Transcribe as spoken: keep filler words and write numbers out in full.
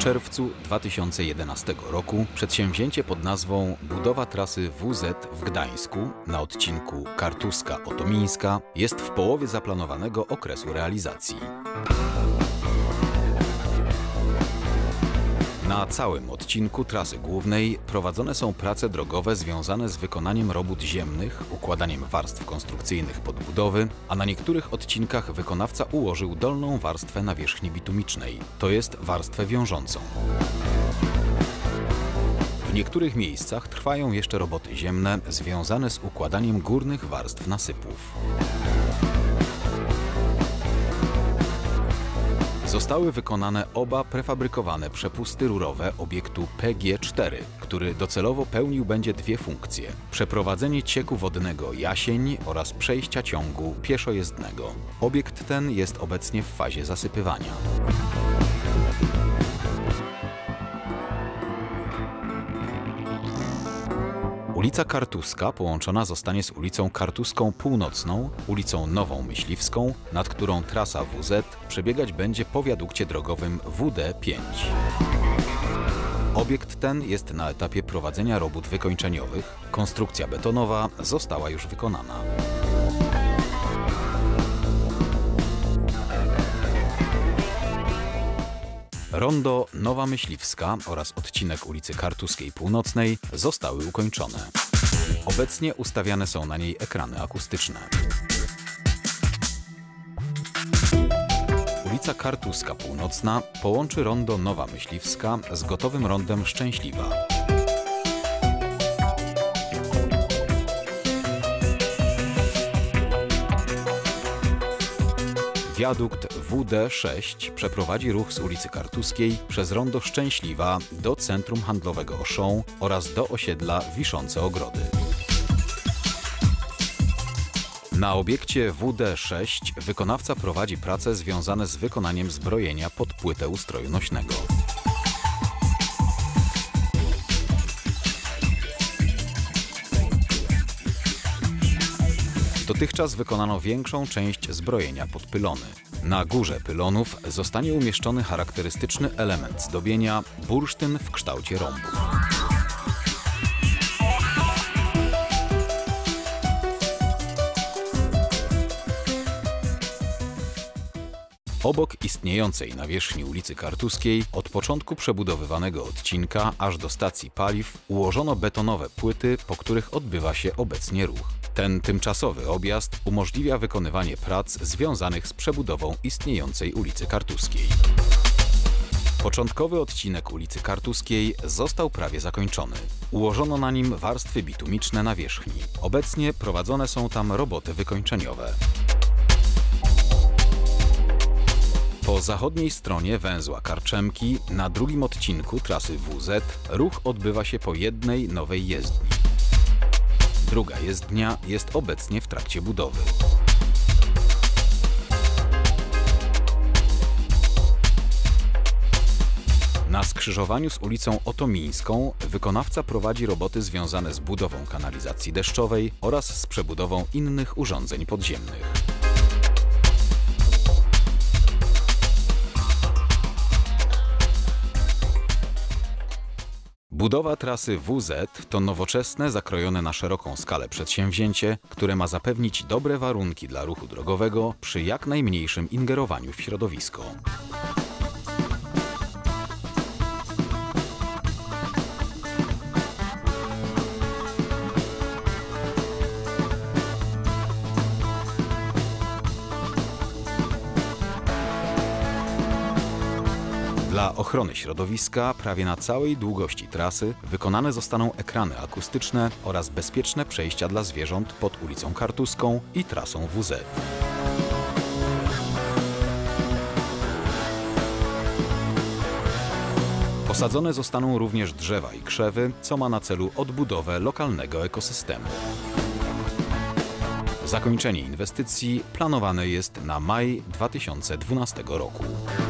czerwcu dwa tysiące jedenastego roku przedsięwzięcie pod nazwą Budowa trasy W Z w Gdańsku na odcinku Kartuska-Otomińska jest w połowie zaplanowanego okresu realizacji. Na całym odcinku trasy głównej prowadzone są prace drogowe związane z wykonaniem robót ziemnych, układaniem warstw konstrukcyjnych podbudowy, a na niektórych odcinkach wykonawca ułożył dolną warstwę nawierzchni bitumicznej, to jest warstwę wiążącą. W niektórych miejscach trwają jeszcze roboty ziemne związane z układaniem górnych warstw nasypów. Zostały wykonane oba prefabrykowane przepusty rurowe obiektu P G cztery, który docelowo pełnił będzie dwie funkcje: przeprowadzenie cieku wodnego Jasień oraz przejścia ciągu pieszojezdnego. Obiekt ten jest obecnie w fazie zasypywania. Ulica Kartuska połączona zostanie z ulicą Kartuską Północną, ulicą Nową Myśliwską, nad którą trasa W Z przebiegać będzie po wiadukcie drogowym W D pięć. Obiekt ten jest na etapie prowadzenia robót wykończeniowych. Konstrukcja betonowa została już wykonana. Rondo Nowa Myśliwska oraz odcinek ulicy Kartuskiej Północnej zostały ukończone. Obecnie ustawiane są na niej ekrany akustyczne. Ulica Kartuska Północna połączy rondo Nowa Myśliwska z gotowym rondem Szczęśliwa. Wiadukt W D sześć przeprowadzi ruch z ulicy Kartuskiej przez rondo Szczęśliwa do centrum handlowego Auchan oraz do osiedla Wiszące Ogrody. Na obiekcie W D sześć wykonawca prowadzi prace związane z wykonaniem zbrojenia pod płytę ustroju nośnego. Dotychczas wykonano większą część zbrojenia pod pylony. Na górze pylonów zostanie umieszczony charakterystyczny element zdobienia – bursztyn w kształcie rąbu. Obok istniejącej nawierzchni ulicy Kartuskiej od początku przebudowywanego odcinka aż do stacji paliw ułożono betonowe płyty, po których odbywa się obecnie ruch. Ten tymczasowy objazd umożliwia wykonywanie prac związanych z przebudową istniejącej ulicy Kartuskiej. Początkowy odcinek ulicy Kartuskiej został prawie zakończony. Ułożono na nim warstwy bitumiczne nawierzchni. Obecnie prowadzone są tam roboty wykończeniowe. Po zachodniej stronie węzła Karczemki na drugim odcinku trasy W Z ruch odbywa się po jednej nowej jezdni. Druga jezdnia jest obecnie w trakcie budowy. Na skrzyżowaniu z ulicą Otomińską wykonawca prowadzi roboty związane z budową kanalizacji deszczowej oraz z przebudową innych urządzeń podziemnych. Budowa trasy W Z to nowoczesne, zakrojone na szeroką skalę przedsięwzięcie, które ma zapewnić dobre warunki dla ruchu drogowego przy jak najmniejszym ingerowaniu w środowisko. Dla ochrony środowiska prawie na całej długości trasy wykonane zostaną ekrany akustyczne oraz bezpieczne przejścia dla zwierząt pod ulicą Kartuską i trasą W Z. Posadzone zostaną również drzewa i krzewy, co ma na celu odbudowę lokalnego ekosystemu. Zakończenie inwestycji planowane jest na maj dwa tysiące dwunastego roku.